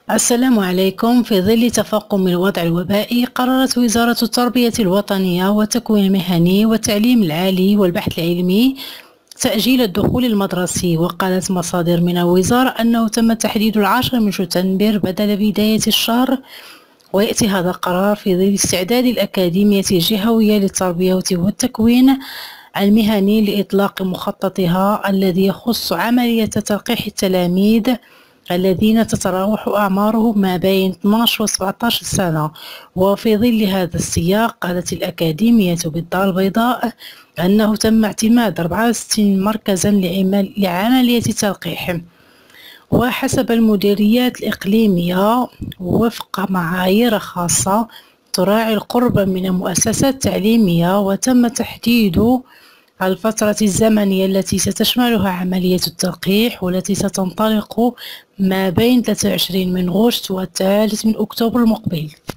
السلام عليكم. في ظل تفاقم الوضع الوبائي، قررت وزارة التربية الوطنية والتكوين المهني والتعليم العالي والبحث العلمي تأجيل الدخول المدرسي. وقالت مصادر من الوزارة أنه تم تحديد 10 من شتنبر بدل بداية الشهر، ويأتي هذا القرار في ظل استعداد الأكاديمية الجهوية للتربية والتكوين المهني لإطلاق مخططها الذي يخص عملية تلقيح التلاميذ الذين تتراوح أعمارهم ما بين 12 و 17 سنة. وفي ظل هذا السياق، قالت الأكاديمية بالدار البيضاء أنه تم اعتماد 64 مركزا لعملية التلقيح، وحسب المديريات الإقليمية وفق معايير خاصة تراعي القرب من المؤسسات التعليمية. وتم تحديد الفترة الزمنية التي ستشملها عملية التلقيح، والتي ستنطلق ما بين 23 من غشت و3 من أكتوبر المقبل.